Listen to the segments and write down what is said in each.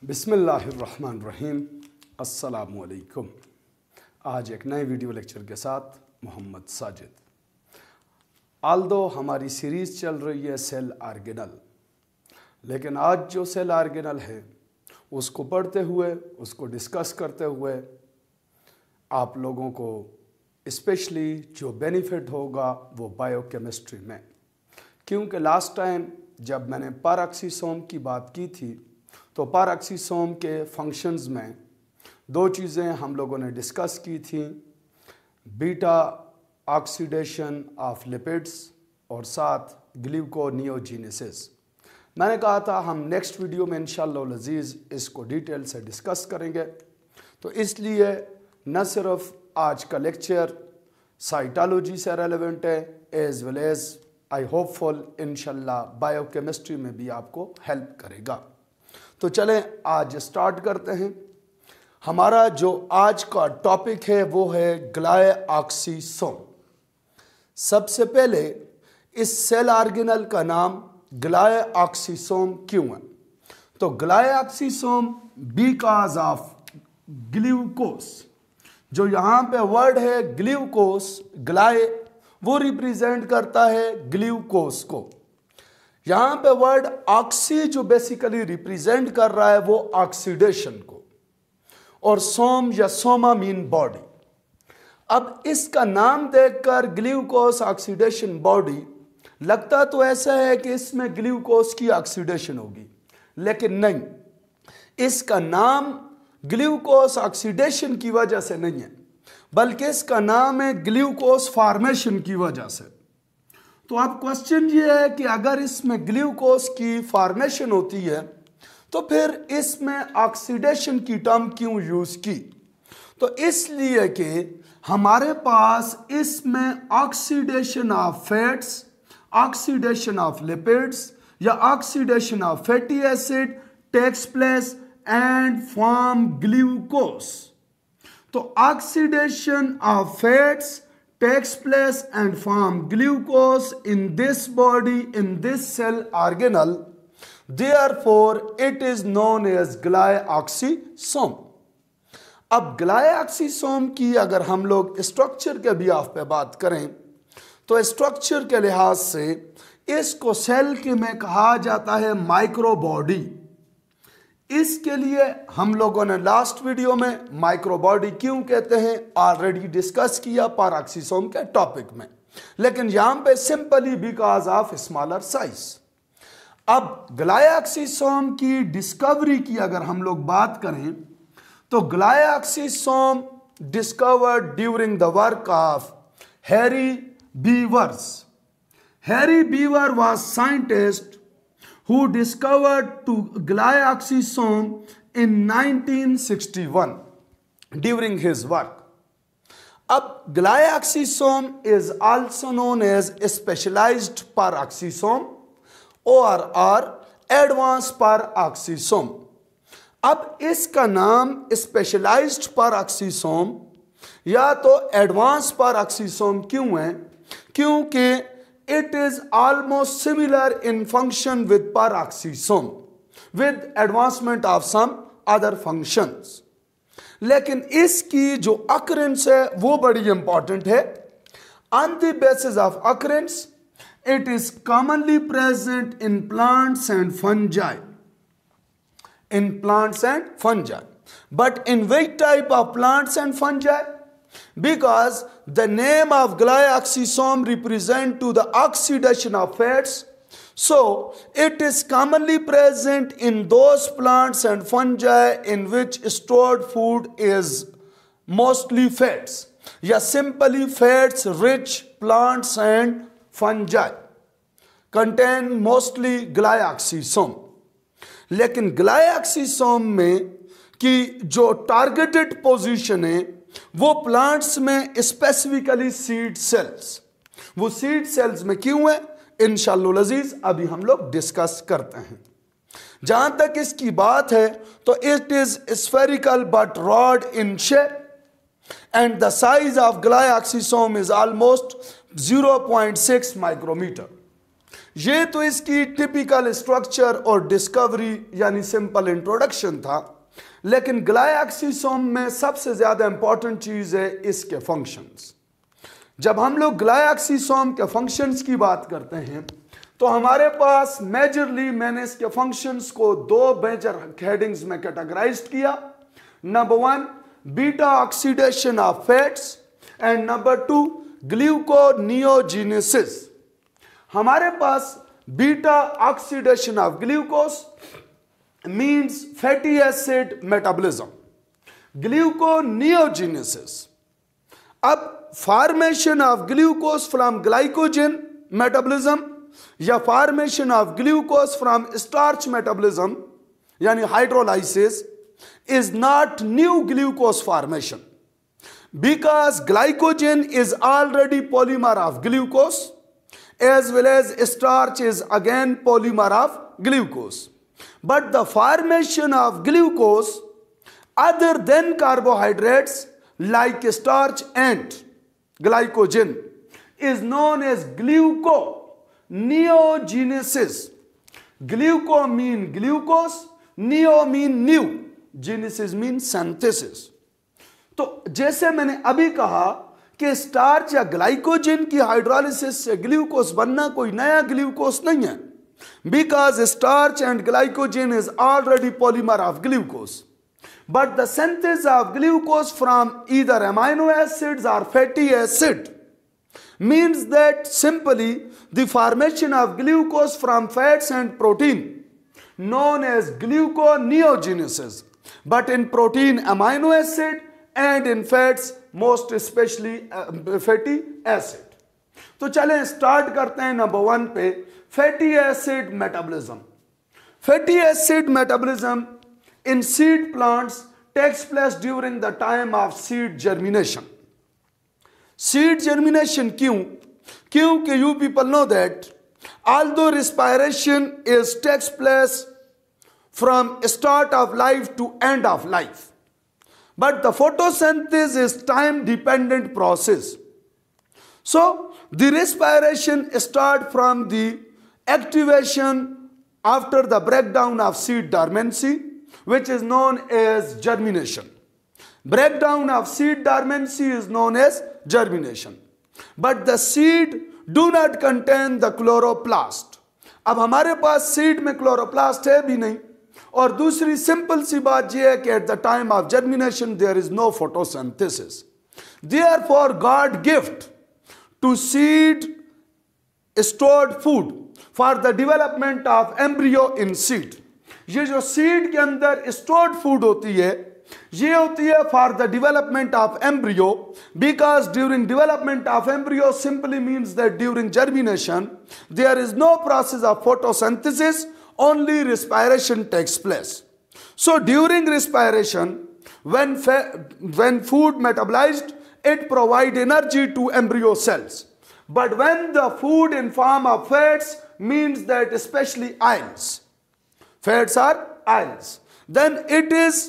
बिस्मिल्लाहिर्रहमानिर्रहीम। अस्सलामुअलैकुम। आज एक नए वीडियो लेक्चर के साथ मोहम्मद साजिद। आल्दो हमारी सीरीज़ चल रही है सेल ऑर्गेनल, लेकिन आज जो सेल ऑर्गेनल है उसको पढ़ते हुए, उसको डिस्कस करते हुए आप लोगों को स्पेशली जो बेनिफिट होगा वो बायोकेमिस्ट्री में, क्योंकि लास्ट टाइम जब मैंने पैराक्सीसोम की बात की थी तो पैराक्सीसोम के फंक्शंस में दो चीज़ें हम लोगों ने डिस्कस की थी, बीटा ऑक्सीडेशन ऑफ लिपिड्स और साथ ग्लूकोनियोजेनेसिस। मैंने कहा था हम नेक्स्ट वीडियो में इंशाअल्लाह लजीज़ इसको डिटेल से डिस्कस करेंगे, तो इसलिए न सिर्फ आज का लेक्चर साइटोलॉजी से रेलेवेंट है as well as I hopeful इंशाअल्लाह बायोकेमिस्ट्री में भी आपको हेल्प करेगा। तो चलें आज स्टार्ट करते हैं। हमारा जो आज का टॉपिक है वो है ग्लायऑक्सीसोम। सबसे पहले इस सेल ऑर्गेनल का नाम ग्लायऑक्सीसोम क्यों है? तो ग्लायऑक्सीसोम बिकॉज ऑफ ग्लूकोस, जो यहाँ पे वर्ड है ग्लूकोस, ग्लाय वो रिप्रेजेंट करता है ग्लूकोस को। यहाँ पे वर्ड ऑक्सी जो बेसिकली रिप्रेजेंट कर रहा है वो ऑक्सीडेशन को, और सोम या सोमा मीन बॉडी। अब इसका नाम देखकर ग्लूकोस ऑक्सीडेशन बॉडी लगता तो ऐसा है कि इसमें ग्लूकोस की ऑक्सीडेशन होगी, लेकिन नहीं, इसका नाम ग्लूकोस ऑक्सीडेशन की वजह से नहीं है, बल्कि इसका नाम है ग्लूकोस फॉर्मेशन की वजह से। तो अब क्वेश्चन ये है कि अगर इसमें ग्लूकोस की फॉर्मेशन होती है तो फिर इसमें ऑक्सीडेशन की टर्म क्यों यूज की? तो इसलिए कि हमारे पास इसमें oxidation of fats, oxidation of lipids या oxidation of fatty acid takes place and form glucose. तो oxidation of fats takes place and form glucose in this body, in this cell organel. Therefore, it is known as glyoxysome. अब glyoxysome की अगर हम लोग structure के behalf पे बात करें तो स्ट्रक्चर के लिहाज से इसको सेल के में कहा जाता है माइक्रो बॉडी। इसके लिए हम लोगों ने लास्ट वीडियो में माइक्रो बॉडी क्यों कहते हैं ऑलरेडी डिस्कस किया पैराक्सीसोम के टॉपिक में, लेकिन यहां पे simply because of smaller size. अब ग्लायऑक्सीसोम की डिस्कवरी की अगर हम लोग बात करें तो glyoxysome discovered during the work of Harry Beevers. Harry Beever was scientist who discovered to glyoxysome in 1961 during his work. अब glyoxysome is also known as specialized peroxisome or advanced peroxisome. अब इसका नाम specialized peroxisome या तो advanced peroxisome क्यों है? क्योंकि it is almost similar in function with peroxisome with advancement of some other functions, लेकिन इसकी जो occurrence है वो बड़ी important है। On the basis of occurrence, it is commonly present in plants and fungi. In plants and fungi, but in which type of plants and fungi? Because the name of glyoxysome represent to the oxidation of fats, so it is commonly present in those plants and fungi in which stored food is mostly fats, या simply fats rich plants and fungi contain mostly glyoxysome। लेकिन ग्लायऑक्सीसोम में की जो targeted position है वो plants में specifically seed cells. वो seed cells में क्यों है इंशाअल्लाह लजीज अभी हम लोग डिस्कस करते हैं। जहां तक इसकी बात है तो it is spherical but rod in shape and the size of glyoxysome is almost 0.6 micrometer. ये तो इसकी टिपिकल स्ट्रक्चर और डिस्कवरी यानी सिंपल इंट्रोडक्शन था, लेकिन ग्लाइक्सिसोम में सबसे ज्यादा इंपॉर्टेंट चीज है इसके फंक्शंस। जब हम लोग ग्लाइक्सिसोम के फंक्शंस की बात करते हैं तो हमारे पास मेजरली मैंने इसके फंक्शंस को दो मेजर हेडिंग्स में कैटेगराइज किया। Number 1 beta oxidation of fats and number 2 gluconeogenesis. हमारे पास beta oxidation of glucose means fatty acid metabolism, gluconeogenesis। अब formation of glucose from glycogen metabolism या formation of glucose from starch metabolism यानी hydrolysis is not new glucose formation because glycogen is already polymer of glucose as well as starch is again polymer of glucose. But the formation of glucose other than carbohydrates like starch and glycogen is known as gluconeogenesis. Gluco mean glucose, neo mean new, genesis mean synthesis. तो जैसे मैंने अभी कहा कि starch या glycogen की hydrolysis से glucose बनना कोई नया ग्लूकोज नहीं है, because starch and glycogen is already polymer of glucose, but the synthesis of glucose from either amino acids or fatty acid means that simply the formation of glucose from fats and protein known as gluconeogenesis, but in protein amino acid and in fats most especially fatty acid। तो चलें start करते हैं number 1 पे, fatty acid metabolism. Fatty acid metabolism in seed plants takes place during the time of seed germination. Seed germination क्योंकि you people know that although respiration is takes place from start of life to end of life, but the photosynthesis is time dependent process. So the respiration start from the activation after the breakdown of seed dormancy, which is known as germination. Breakdown of seed dormancy is known as germination. But the seed do not contain the chloroplast. अब हमारे पास seed में chloroplast है भी नहीं, और दूसरी simple सी बात यह है कि at the time of germination there is no photosynthesis. Therefore God gift to seed stored food for the development of embryo in seed। ये जो सीड के अंदर स्टोर्ड फूड होती है ये होती है for the development of embryo, because during development of embryo simply means that during germination there is no process of photosynthesis, only respiration takes place. So during respiration when food metabolized it provide energy to embryo cells, but when the food in form of fats means that especially oils, fats are oils, then it is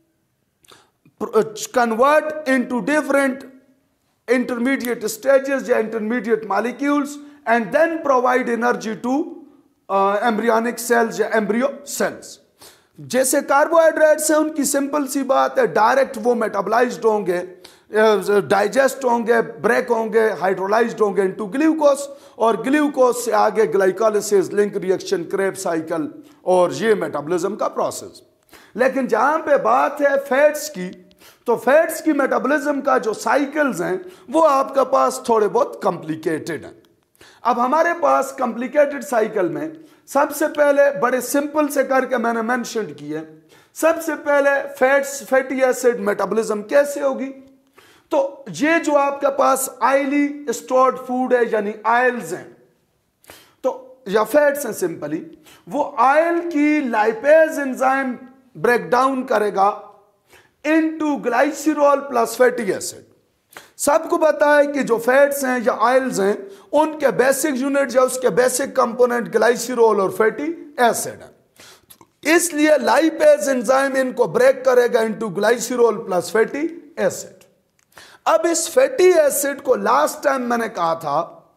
convert into different intermediate stages या intermediate molecules and then provide energy to embryonic cells या embryo cells। जैसे carbohydrates हैं उनकी simple सी बात है, direct वो मेटाबलाइज्ड होंगे, डाइजेस्ट होंगे, ब्रेक होंगे, हाइड्रोलाइज्ड होंगे इनटू ग्लूकोज, और ग्लूकोज से आगे glycolysis, link reaction, Kreb cycle और ये मेटाबॉलिज्म का प्रोसेस। लेकिन जहां पे बात है फैट्स की, तो फैट्स की मेटाबॉलिज्म का जो साइकिल्स हैं वो आपके पास थोड़े बहुत कॉम्प्लिकेटेड हैं। अब हमारे पास कॉम्प्लिकेटेड साइकिल में सबसे पहले बड़े सिंपल से करके मैंने मेंशन किए, सबसे पहले फैटी एसिड मेटाबॉलिज्म कैसे होगी। तो ये जो आपके पास आयली स्टोर्ड फूड है यानी आयल्स हैं तो या फैट्स हैं, सिंपली वो आयल की लाइपेज एंजाइम ब्रेक डाउन करेगा into glycerol plus fatty acid. सबको पता है कि जो फैट्स हैं या ऑयल्स हैं उनके बेसिक यूनिट या उसके बेसिक कंपोनेंट ग्लाइसिरॉल और फैटी एसिड है, इसलिए लाइपेज एंजाइम इनको ब्रेक करेगा into glycerol plus fatty acid. अब इस फैटी एसिड को लास्ट टाइम मैंने कहा था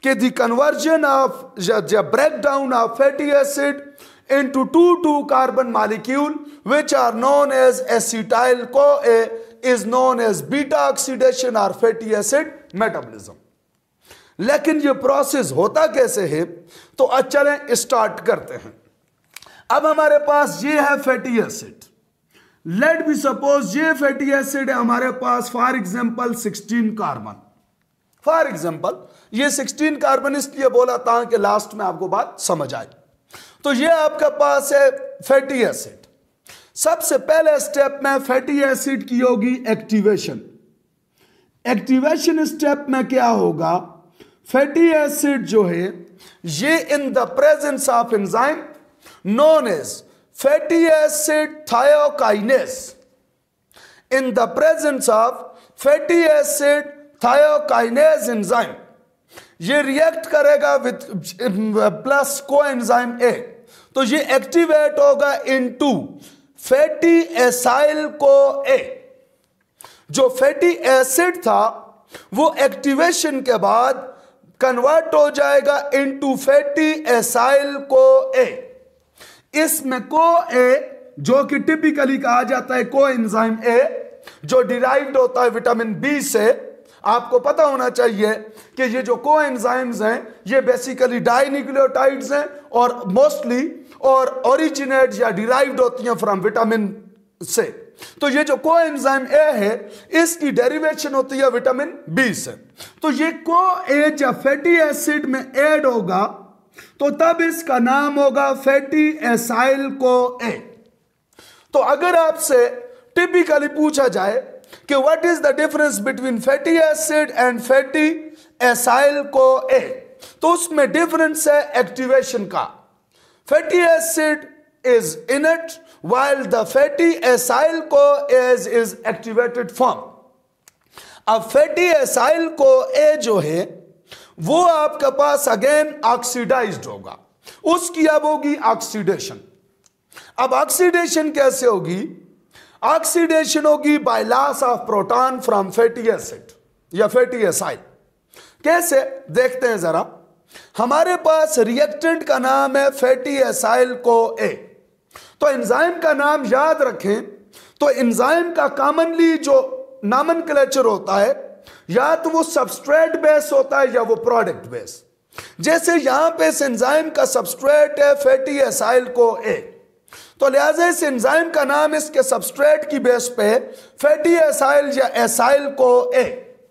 कि the conversion of break down of fatty acid into 2 carbon molecule which are known as acetyl CoA is known as beta oxidation or fatty acid metabolism. लेकिन ये process होता कैसे है, तो चलें स्टार्ट करते हैं। अब हमारे पास ये है fatty acid, let be suppose ये फैटी एसिड है हमारे पास for example 16 carbon. For example ये 16 कार्बन इसलिए बोला था कि लास्ट में आपको बात समझ आए। तो ये आपके पास है फैटी एसिड। सबसे पहले स्टेप में फैटी एसिड की होगी एक्टिवेशन। एक्टिवेशन स्टेप में क्या होगा, फैटी एसिड जो है ये in the presence of enzyme known as fatty acid thiokinase, in the presence of fatty acid thiokinase enzyme, ये रिएक्ट करेगा विद प्लस कोएंजाइम ए, तो ये एक्टिवेट होगा इनटू फैटी एसाइल को ए। जो फैटी एसिड था वो एक्टिवेशन के बाद कन्वर्ट हो जाएगा इनटू फैटी एसाइल को ए। इसमें को ए जो कि टिपिकली कहा जाता है कोएंजाइम ए, जो डिराइव्ड होता है विटामिन बी से। आपको पता होना चाहिए कि ये जो कोएंजाइम्स हैं ये बेसिकली डाइन्यूक्लियोटाइड्स हैं और मोस्टली और ओरिजिनेट या डिराइव्ड होती हैं फ्रॉम विटामिन से। तो ये जो कोएंजाइम ए है इसकी डेरिवेशन होती है विटामिन बी से। तो ये को ए जब फैटी एसिड में ऐड होगा तो तब इसका नाम होगा फैटी एसाइल को ए। तो अगर आपसे टिपिकली पूछा जाए कि what is the difference between fatty acid and fatty acyl CoA, तो उसमें डिफरेंस है एक्टिवेशन का। Fatty acid is inert while the fatty acyl CoA is activated form. अब फैटी एसाइल CoA जो है वो आपके पास अगेन ऑक्सीडाइज्ड होगा, उसकी अब होगी ऑक्सीडेशन। अब ऑक्सीडेशन कैसे होगी, ऑक्सीडेशन होगी by loss of proton from fatty acid या फैटी एसाइल। कैसे देखते हैं जरा। हमारे पास रिएक्टेंट का नाम है फैटी एसाइल CoA, तो एंजाइम का नाम याद रखें तो एंजाइम का कॉमनली जो नॉमेनक्लेचर होता है या तो वो सबस्ट्रेट बेस होता है या वो प्रोडक्ट बेस। जैसे यहां पे इस एंजाइम का सबस्ट्रेट है फैटी एसाइल CoA, तो लिहाजा इस एंजाइम का नाम इसके सबस्ट्रेट की बेस पे फैटी एसाइल या acyl CoA।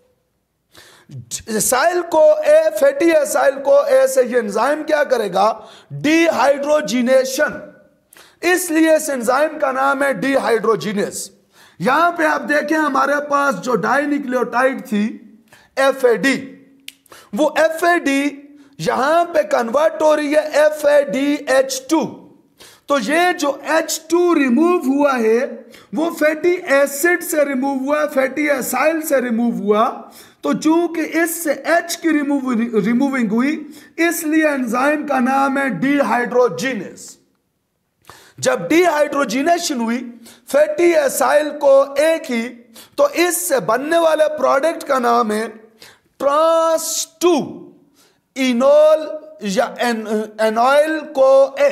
Acyl CoA fatty acyl CoA से ये एंजाइम क्या करेगा, डिहाइड्रोजिनेशन, इसलिए इस एंजाइम का नाम है डिहाइड्रोजिनेस। यहां पे आप देखें हमारे पास जो डाइन्यूक्लियोटाइड थी FAD, वो FAD यहां पे कन्वर्ट हो रही है FADH2। तो ये जो H2 रिमूव हुआ है वो फैटी एसिड से रिमूव हुआ, फैटी एसाइल से रिमूव हुआ। तो चूंकि इससे H की रिमूविंग हुई इसलिए एंजाइम का नाम है डिहाइड्रोजिनेस। जब डिहाइड्रोजिनेशन हुई फैटी एसाइल CoA की, तो इससे बनने वाले प्रोडक्ट का नाम है ट्रांस 2 इनोल या enoyl CoA,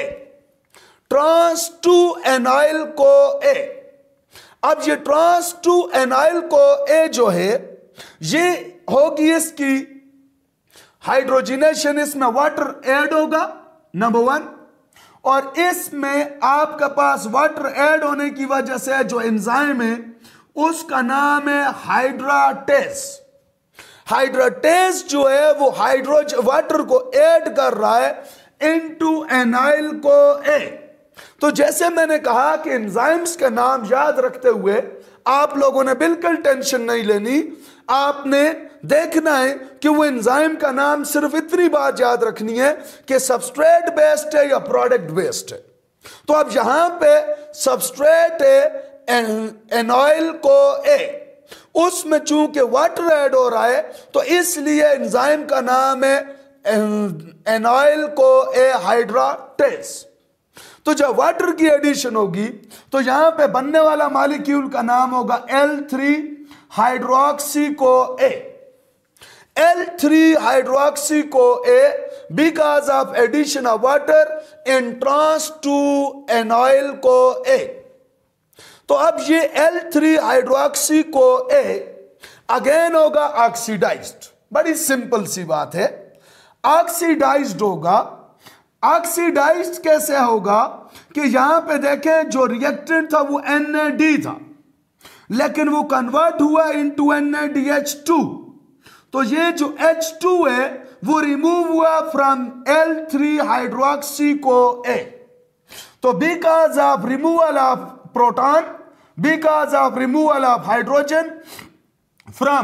trans 2 enoyl CoA। अब ये ट्रांस 2 एनॉइल CoA जो है ये होगी इसकी हाइड्रोजिनेशन, इसमें वाटर ऐड होगा नंबर 1, और इसमें आपके पास वाटर ऐड होने की वजह से जो एंजाइम है उसका नाम है हाइड्राटेस। हाइड्राटेस जो है वो वाटर को ऐड कर रहा है इनटू एनाइल CoA। तो जैसे मैंने कहा कि एंजाइम्स के नाम याद रखते हुए आप लोगों ने बिल्कुल टेंशन नहीं लेनी, आपने देखना है कि वो एंजाइम का नाम सिर्फ इतनी बात याद रखनी है कि सबस्ट्रेट बेस्ड है या प्रोडक्ट बेस्ड है। तो अब यहां पे सबस्ट्रेट है एनॉइल CoA, उसमें चूंकि वाटर ऐड हो रहा है तो इसलिए एंजाइम का नाम है एनॉइल CoA हाइड्राटेस। तो जब वाटर की एडिशन होगी तो यहां पे बनने वाला मॉलिक्यूल का नाम होगा L3 hydroxy CoA। L3 hydroxy CoA because of addition of water in trans 2 anyl CoA। तो अब ये L3 hydroxy CoA अगेन होगा ऑक्सीडाइज्ड। बड़ी सिंपल सी बात है, ऑक्सीडाइज्ड होगा। ऑक्सीडाइज्ड कैसे होगा कि यहां पे देखें जो रिएक्टेंट था वो NAD था, लेकिन वो कन्वर्ट हुआ इनटू NADH2। तो ये जो H2 है वो रिमूव हुआ फ्रॉम L3 hydroxy CoA। तो because of removal of proton, because of removal of hydrogen from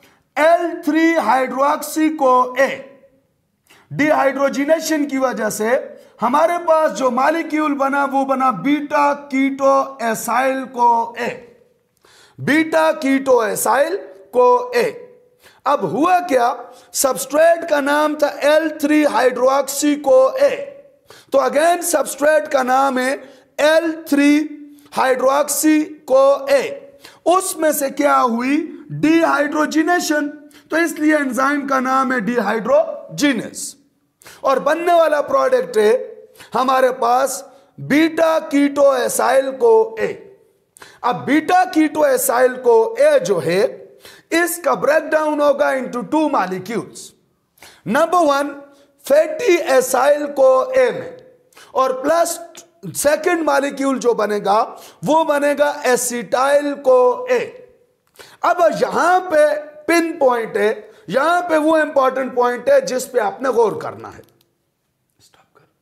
L3 hydroxy CoA, dehydrogenation की वजह से हमारे पास जो मॉलिक्यूल बना वो बना beta keto acyl CoA, beta keto acyl CoA। अब हुआ क्या, सबस्ट्रेट का नाम था L3 hydroxy CoA, तो अगेन सबस्ट्रेट का नाम है L3 hydroxy CoA। उसमें से क्या हुई, डिहाइड्रोजिनेशन, तो इसलिए एंजाइम का नाम है डिहाइड्रोजिनेस, और बनने वाला प्रोडक्ट है हमारे पास बीटा कीटो एसाइल CoA। अब बीटा कीटो एसाइल CoA जो है इसका ब्रेकडाउन होगा into 2 molecules. Number 1 fatty acyl CoA में, और प्लस सेकंड मॉलिक्यूल जो बनेगा वो बनेगा एसिटाइल CoA। अब यहां पे पिन पॉइंट है, यहां पे वो इंपॉर्टेंट पॉइंट है जिस पे आपने गौर करना है। स्टॉप कर।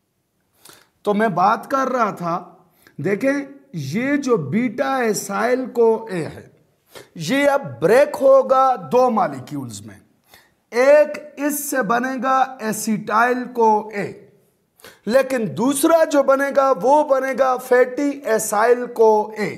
तो मैं बात कर रहा था, देखें ये जो बीटा एसाइल CoA है ये अब ब्रेक होगा 2 मॉलिक्यूल्स में, एक इससे बनेगा एसिटाइल CoA, लेकिन दूसरा जो बनेगा वो बनेगा फैटी एसाइल CoA।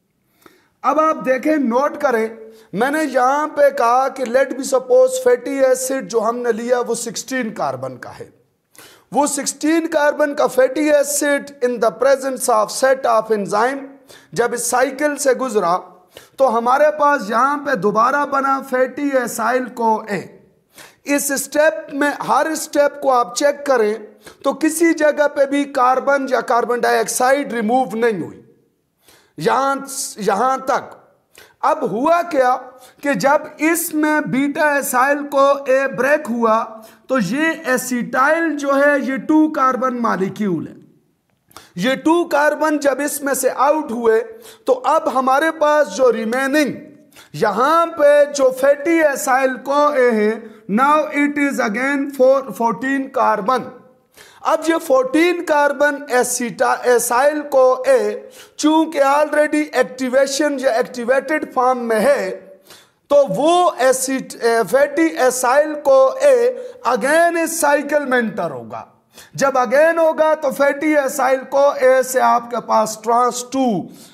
अब आप देखें, नोट करें, मैंने यहां पे कहा कि let be suppose fatty acid जो हमने लिया वो 16 कार्बन का है, वो 16 कार्बन का fatty acid in the presence of set of enzyme जब इस साइकिल से गुजरा तो हमारे पास यहां पे दोबारा बना फैटी एसाइल CoA। इस स्टेप में हर स्टेप को आप चेक करें तो किसी जगह पे भी कार्बन या कार्बन डाइऑक्साइड रिमूव नहीं हुई यहां तक। अब हुआ क्या कि जब इसमें बीटा एसाइल CoA ब्रेक हुआ तो ये एसिटाइल जो है ये 2 कार्बन मॉलिक्यूल है, ये 2 कार्बन जब इसमें से आउट हुए तो अब हमारे पास जो रिमेनिंग यहां पे जो फैटी एसाइल CoA है, now it is again 14 carbon. अब ये 14 कार्बन एसाइल CoA चूंकि ऑलरेडी एक्टिवेशन या एक्टिवेटेड फॉर्म में है तो वो फैटी एसाइल CoA अगेन इस साइकिल में एंटर होगा। जब अगेन होगा तो फैटी एसाइल CoA से आपके पास trans 2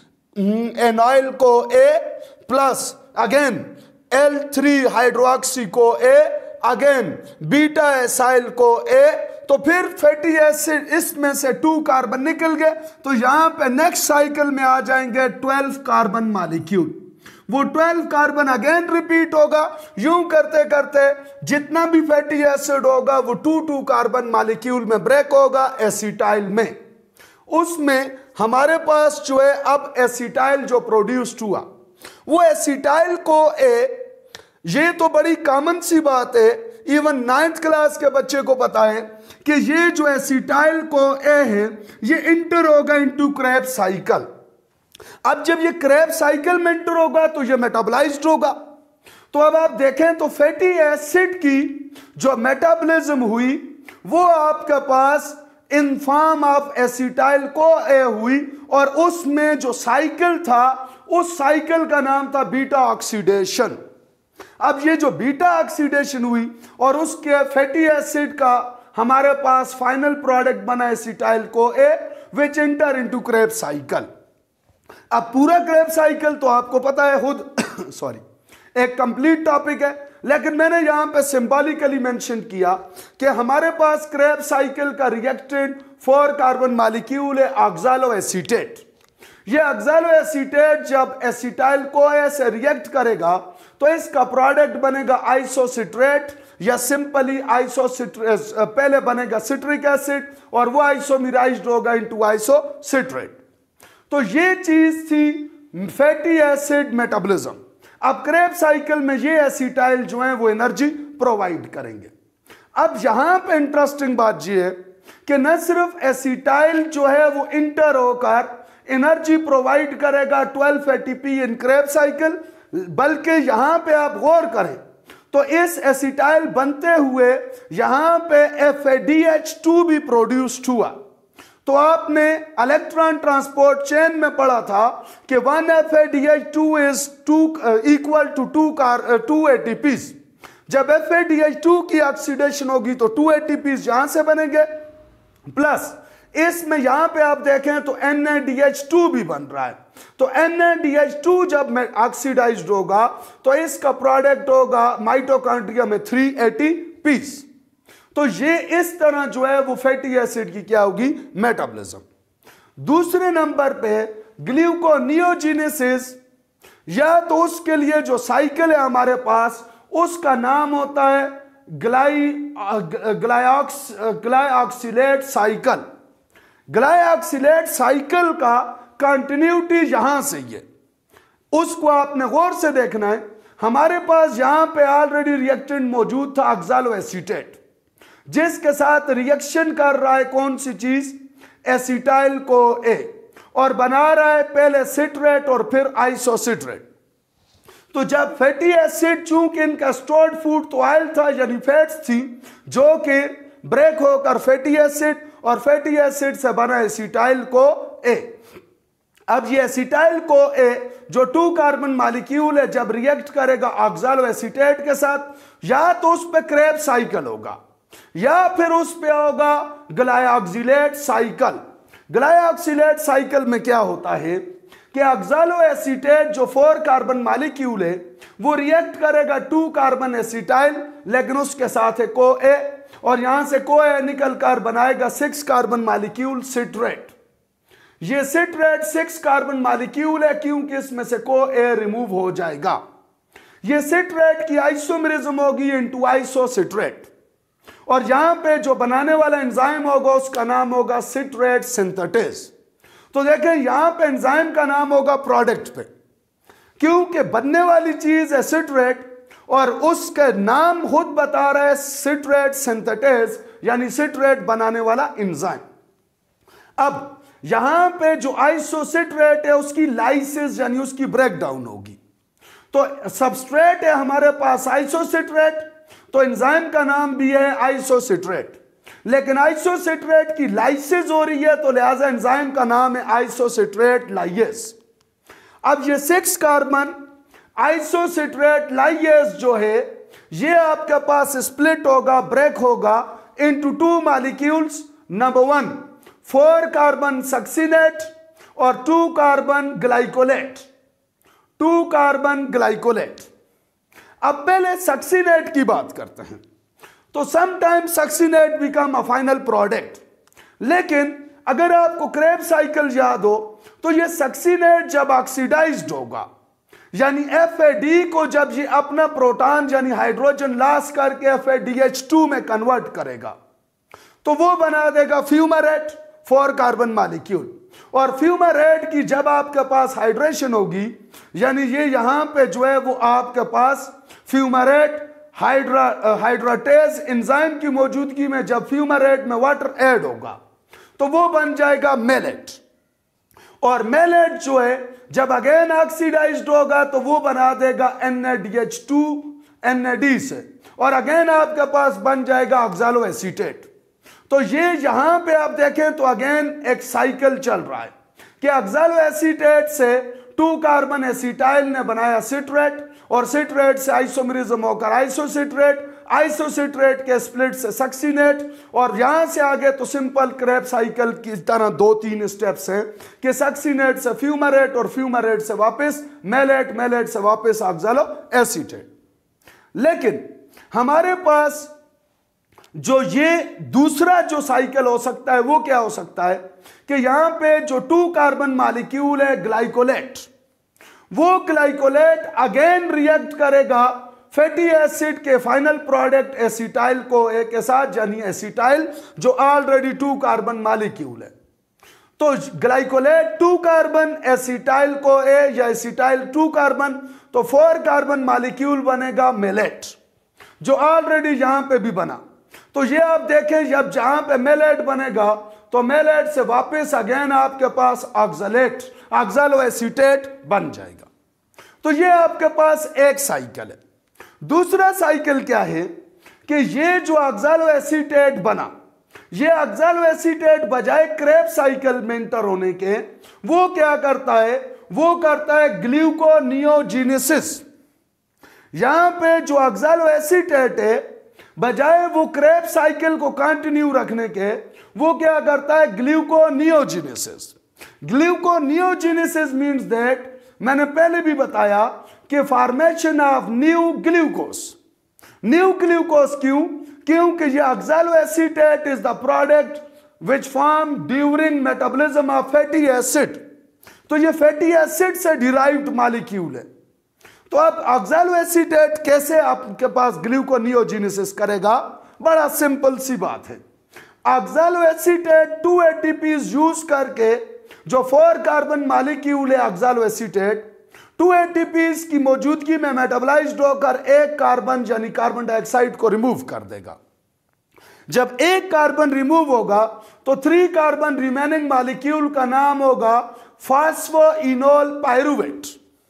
enoyl CoA plus again L3 hydroxy CoA again beta acyl CoA। तो फिर फैटी एसिड इसमें से 2 कार्बन निकल गए तो यहां पे नेक्स्ट साइकिल में आ जाएंगे 12 कार्बन मॉलिक्यूल। वो 12 कार्बन अगेन रिपीट होगा, यूं करते करते जितना भी फैटी एसिड होगा वो 2 कार्बन मॉलिक्यूल में ब्रेक होगा एसिटाइल में। उसमें हमारे पास जो है अब एसिटाइल जो प्रोड्यूस्ड हुआ वो एसिटाइल CoA, ये तो बड़ी कॉमन सी बात है, इवन 9th क्लास के बच्चे को पता है कि ये जो एसिटाइल CoA है ये इंटर होगा इनटू क्रेब्स साइकिल। अब जब ये क्रेब्स साइकिल में इंटर होगा तो ये मेटाबोलाइज्ड होगा। तो अब आप देखें तो फैटी एसिड की जो मेटाबॉलिज्म हुई वो आपके पास in form of acetyl CoA हुई, और उसमें जो साइकिल था उस साइकिल का नाम था बीटा ऑक्सीडेशन। अब ये जो बीटा ऑक्सीडेशन हुई और उसके फैटी एसिड का हमारे पास फाइनल प्रोडक्ट बना acetyl CoA which enter into Krebs cycle. अब पूरा क्रेब्स साइकिल तो आपको पता है खुद सॉरी एक कंप्लीट टॉपिक है, लेकिन मैंने यहां पे सिंबॉलिकली मेंशन किया कि हमारे पास क्रेब्स साइकिल का रिएक्टेंट 4 कार्बन मॉलिक्यूल है ऑक्सालो एसीटेट। ये ऑक्सैलो एसीटेट जब एसिटाइल कोए से रिएक्ट करेगा तो इसका प्रोडक्ट बनेगा आइसोसिट्रेट या सिंपली आइसोसिट्रेट, पहले बनेगा सिट्रिक एसिड और वो आइसोमिराइज्ड होगा इनटू आइसोसिट्रेट। तो ये चीज थी फैटी एसिड मेटाबॉलिज्म। अब क्रेब्स साइकिल में ये एसिटाइल जो है वो एनर्जी प्रोवाइड करेंगे। अब यहां पे इंटरेस्टिंग बात ये है कि न सिर्फ एसिटाइल जो है वो इंटर होकर एनर्जी प्रोवाइड करेगा 12 एटीपी इन क्रेब्स साइकिल, बल्कि यहां पे आप गौर करें तो इस एसिटाइल बनते हुए यहां पे FADH2 भी प्रोड्यूस्ड हुआ। तो आपने इलेक्ट्रॉन ट्रांसपोर्ट चेन में पढ़ा था कि 1 FADH2 is equal to 2 ATPs। जब FADH2 की ऑक्सीडेशन होगी तो 2 ATPs यहां से बनेंगे, प्लस इसमें यहां पे आप देखें तो NADH2 भी बन रहा है। तो NADH2 जब ऑक्सीडाइज्ड होगा तो इसका प्रोडक्ट होगा माइटोकॉन्ड्रिया में 3 ATPs। तो ये इस तरह जो है वो फैटी एसिड की क्या होगी, मेटाबॉलिज्म। दूसरे नंबर पे ग्लूकोनियोजेनेसिस, या तो उसके लिए जो साइकिल है हमारे पास उसका नाम होता है ग्लाइऑक्सिलेट साइकिल। ग्लाइऑक्सिलेट साइकिल का कंटिन्यूटी यहां से ही है, उसको आपने गौर से देखना है। हमारे पास यहां पे ऑलरेडी रिएक्टेंट मौजूद था ऑक्सैलो एसीटेट, जिसके साथ रिएक्शन कर रहा है कौन सी चीज, एसिटाइल को ए, और बना रहा है पहले सिट्रेट और फिर आइसोसिट्रेट। तो जब फैटी एसिड, चूंकि इनका स्टोर्ड फूड तो ऑयल था यानी फैट्स थी, जो कि ब्रेक होकर फैटी एसिड, और फैटी एसिड से बना एसिटाइल को ए। अब ये एसिटाइल को ए जो 2 कार्बन मॉलिक्यूल है जब रिएक्ट करेगा ऑक्सैलो एसीटेट के साथ, या तो उस पे क्रेब्स साइकिल होगा या फिर उस पे होगा ग्लाइऑक्सिलेट साइकिल। ग्लाइऑक्सिलेट साइकिल में क्या होता है कि ऑक्सैलो एसीटेट जो 4 कार्बन मॉलिक्यूल है वो रिएक्ट करेगा 2 कार्बन एसिटाइल, लेकिन उसके साथ है को ए, और यहां से को ए निकलकर बनाएगा 6 कार्बन मॉलिक्यूल सिट्रेट। ये सिट्रेट 6 कार्बन मॉलिक्यूल है क्योंकि इसमें से को ए रिमूव हो जाएगा। ये सिट्रेट की आइसोमेरिज्म होगी इनटू आइसोसिट्रेट, और यहां पे जो बनाने वाला एंजाइम होगा उसका नाम होगा सिट्रेट सिंथेटेज। तो देखें यहां पे एंजाइम का नाम होगा प्रोडक्ट पे, क्योंकि बनने वाली चीज है सिट्रेट और उसका नाम खुद बता रहा है सिट्रेट सिंथेटेज, यानी सिट्रेट बनाने वाला एंजाइम। अब यहां पे जो आइसोसिट्रेट है उसकी लाइसिस यानी उसकी ब्रेकडाउन होगी। तो सबस्ट्रेट है हमारे पास आइसोसिट्रेट, तो एंजाइम का नाम भी है आइसोसिट्रेट, लेकिन आइसोसिट्रेट की लाइसिस हो रही है तो लिहाजा एंजाइम का नाम है आइसोसिट्रेट लाइएस। अब ये 6 कार्बन आइसोसिट्रेट लाइएस जो है ये आपके पास स्प्लिट होगा, ब्रेक होगा into 2 molecules. Number 1 4 carbon succinate और 2 कार्बन ग्लाइकोलेट, 2 कार्बन ग्लाइकोलेट। अब पहले सक्सिनेट की बात करते हैं। तो sometime succinate become a final product, लेकिन अगर आपको क्रेब्स साइकिल याद हो तो ये सक्सिनेट जब ऑक्सीडाइज्ड होगा यानी FAD को जब ये अपना प्रोटॉन यानी हाइड्रोजन लॉस करके FADH2 में कन्वर्ट करेगा तो वो बना देगा फ्यूमारेट 4 कार्बन मॉलिक्यूल, और फ्यूमारेट की जब आपके पास हाइड्रेशन होगी यानी ये यहां पे जो है वो आपके पास फ्यूमारेट हाइड्राटेज एंजाइम की मौजूदगी में जब फ्यूमारेट में वाटर ऐड होगा तो वो बन जाएगा मेलेट, और मेलेट जो है जब अगेन ऑक्सीडाइज्ड होगा तो वो बना देगा NADH2 NAD से, और अगेन आपके पास बन जाएगा ऑक्सैलो एसीटेट। तो ये यहां पे आप देखें तो अगेन एक साइकिल चल रहा है कि ऑक्सैलो एसीटेट से 2 कार्बन एसिटाइल ने बनाया सिट्रेट, और सिट्रेट से आइसोमेरिज्म होकर आइसोसिट्रेट, आइसोसिट्रेट के स्प्लिट से सक्सिनेट, और यहां से आगे तो सिंपल क्रेब्स साइकिल की तरह 2-3 स्टेप्स हैं कि सक्सिनेट से फ्यूमारेट और फ्यूमारेट से वापस मेलेट, मेलेट से वापस ऑक्सैलो एसीटेट। लेकिन हमारे पास जो ये दूसरा जो साइकिल हो सकता है वो क्या हो सकता है कि यहां पे जो 2 कार्बन मॉलिक्यूल है ग्लाइकोलेट, वो ग्लाइकोलेट अगेन रिएक्ट करेगा फैटी एसिड के final product acetyl CoA के साथ, यानी एसिटाइल जो ऑलरेडी 2 कार्बन मॉलिक्यूल है। तो ग्लाइकोलेट 2 कार्बन एसिटाइल को ए या एसिटाइल 2 कार्बन, तो 4 कार्बन मॉलिक्यूल बनेगा मेलेट जो ऑलरेडी यहां पे भी बना। तो ये आप देखें जब जहां पे मेलेट बनेगा तो मेलेट से वापस अगेन आपके पास ऑक्सलेट ऑक्सलो एसीटेट बन जाएगा। तो ये आपके पास एक साइकिल है। दूसरा साइकिल क्या है कि ये जो ऑक्सलो एसीटेट बना, ये ऑक्सलो एसीटेट बजाय क्रेब्स साइकिल में इंटर होने के वो क्या करता है, वो करता है ग्लूकोनियोजेनेसिस। यहां पे जो ऑक्सलो एसीटेट है बजाय वो क्रेब्स साइकिल को कंटिन्यू रखने के वो क्या करता है ग्लूकोनियोजेनेसिस। ग्लूकोनियोजेनेसिस मींस दैट, मैंने पहले भी बताया कि formation of new glucose. New glucose क्योंकि ये oxaloacetate is the product which form during metabolism of fatty acid. तो ये फैटी एसिड से डिराइव्ड मॉलिक्यूल है। तो अब ऑक्सलो एसीटेट कैसे आपके पास ग्लूकोनियोजेनेसिस करेगा, बड़ा सिंपल सी बात है। ऑक्सलो एसीटेट 2 एटीपीज यूज करके जो 4 कार्बन मॉलिक्यूल है ऑक्सलो एसीटेट 2 एटीपीज की मौजूदगी में मेटाबोलाइज्ड होकर 1 कार्बन यानी कार्बन डाइऑक्साइड को रिमूव कर देगा। जब 1 कार्बन रिमूव होगा तो 3 कार्बन रिमेनिंग मॉलिक्यूल का नाम होगा phosphoenolpyruvate.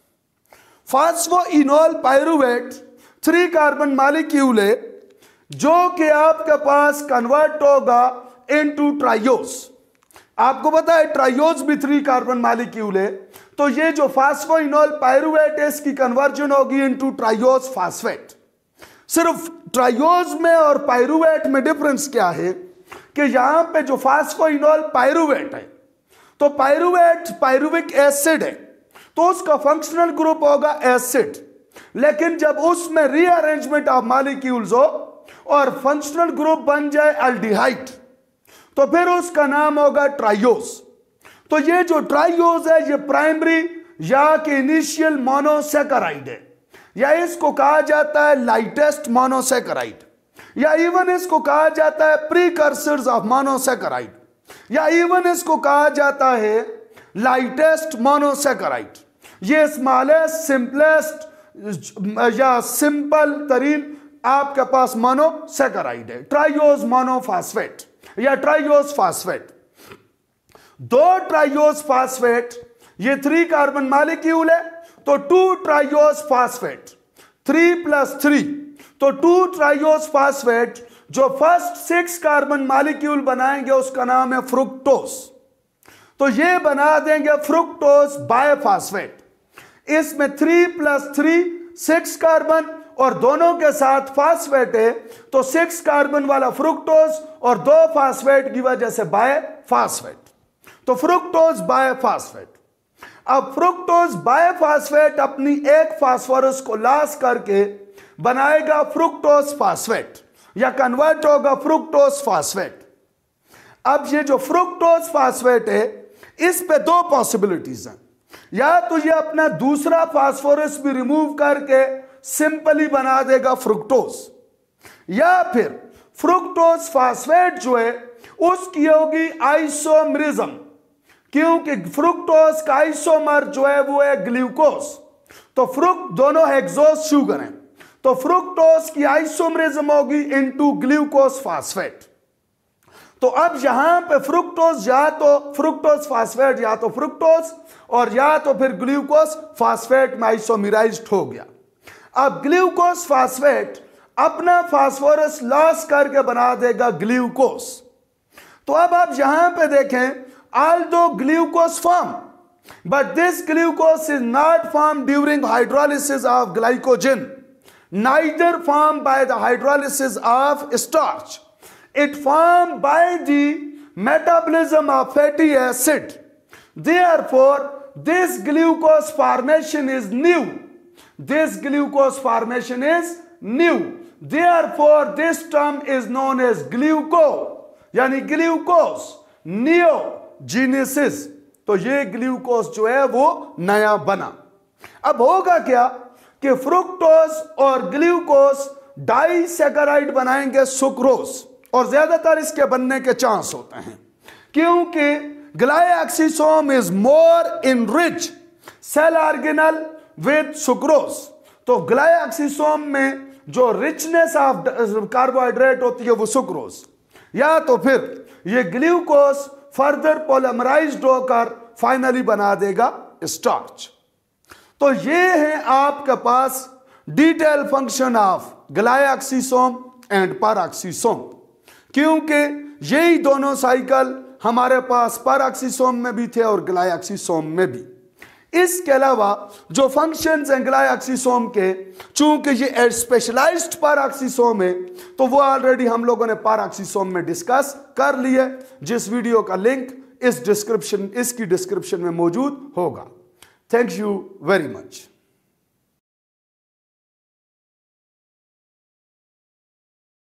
Phosphoenolpyruvate 3 carbon molecule है जो कि आपके पास कन्वर्ट होगा इनटू ट्राइयोस। आपको पता है ट्राइयोस भी 3 कार्बन मॉलिक्यूल है, तो ये जो फास्फोइनोल पायरुवेट है इसकी कन्वर्जन होगी इनटू ट्राइयोस फास्फेट। सिर्फ ट्राइयोस में और पायरुवेट में डिफरेंस क्या है कि यहां पे जो फास्फोइनोल पायरुवेट है तो पायरुवेट पायरुविक एसिड है तो उसका फंक्शनल ग्रुप होगा एसिड, लेकिन जब उसमें रीअरेंजमेंट ऑफ मॉलिक्यूल्स हो और फंक्शनल ग्रुप बन जाए अल्डिहाइड तो फिर उसका नाम होगा ट्राइयोस। तो ये जो ट्राइयोस है ये प्राइमरी या कि इनिशियल मोनोसैकेराइड है, या इसको कहा जाता है लाइटेस्ट मोनोसैकेराइड, या इवन इसको कहा जाता है प्रीकर्सर्स ऑफ मोनोसैकेराइड, या इवन इसको कहा जाता है लाइटेस्ट मोनोसैकेराइड। ये स्मॉलेस्ट सिंपलेस्ट या सिंपल तरीन आपके पास मोनोसैकेराइड है, ट्राइयोस मोनोफॉस्फेट या ट्राइयोस फॉस्फेट। 2 ट्राइयोस फॉस्फेट ये 3 कार्बन मॉलिक्यूल है तो 2 ट्राइयोस फॉस्फेट, 3 + 3 तो 2 ट्राइयोस फॉस्फेट जो फर्स्ट 6 कार्बन मॉलिक्यूल बनाएंगे उसका नाम है फ्रुक्टोस। तो ये बना देंगे फ्रुक्टोस बायफॉस्फेट। इसमें 3 + 3 6 कार्बन और दोनों के साथ फास्फेट है तो 6 कार्बन वाला फ्रुक्टोस और 2 फास्फेट की वजह से बायफॉस्फेट, तो फ्रुक्टोस बायफॉस्फेट। अब फ्रुक्टोस बायफॉस्फेट अपनी एक फास्फोरस को लॉस करके बनाएगा फ्रुक्टोस फॉस्फेट या कन्वर्ट होगा फ्रुक्टोस फॉस्फेट। अब ये जो फ्रुक्टोस फॉस्फेट है इस पे 2 पॉसिबिलिटीज हैं, या तो ये अपना दूसरा फास्फोरस भी रिमूव करके सिंपली बना देगा फ्रुक्टोस, या फिर फ्रुक्टोस फॉस्फेट जो है उसकी होगी आइसोमरिज्म, क्योंकि फ्रुक्टोस का आइसोमर जो है वो है ग्लूकोज। तो दोनों हेक्सोस शुगर हैं तो फ्रुक्टोस की आइसोमरिज्म होगी इनटू ग्लूकोज फॉस्फेट। तो अब यहां पे फ्रुक्टोस या तो फ्रुक्टोस फॉस्फेट या तो फ्रुक्टोस और या तो फिर ग्लूकोज फॉस्फेट में आइसोमराइज्ड हो गया। अब ग्लूकोज फॉस्फेट अपना फास्फोरस लॉस करके बना देगा ग्लूकोज। तो अब आप यहां पे देखें although glucose form but this glucose is not formed during hydrolysis of glycogen, neither formed by the hydrolysis of starch, it formed by the metabolism of fatty acid. Therefore this glucose formation is new. This glucose formation is new. Therefore this term is known as gluco, यानी glucose नियोजेनेसिस। तो ये glucose जो है वो नया बना। अब होगा क्या कि फ्रुक्टोज और ग्लूकोज डाइसैकेराइड बनाएंगे सुक्रोज, और ज्यादातर इसके बनने के चांस होते हैं क्योंकि glyoxysome is more enrich cell organelle with sucrose. तो ग्लाइएक्सिसोम में जो रिचनेस ऑफ कार्बोहाइड्रेट होती है वो सुक्रोज, या तो फिर ये ग्लूकोज फर्दर पॉलीमराइज्ड होकर फाइनली बना देगा स्टार्च। तो ये है आपके पास detail function of glyoxysome and peroxisome, क्योंकि यही दोनों साइकिल हमारे पास पैराक्सिसोम में भी थे और ग्लाइएक्सिसोम में भी। इसके अलावा जो फंक्शंस हैं ग्लाइएक्सिसोम के, चूंकि ये स्पेशलाइज्ड पैराक्सिसोम है, तो वो ऑलरेडी हम लोगों ने पैराक्सिसोम में डिस्कस कर लिए, जिस वीडियो का लिंक इसकी डिस्क्रिप्शन में मौजूद होगा। Thank you very much.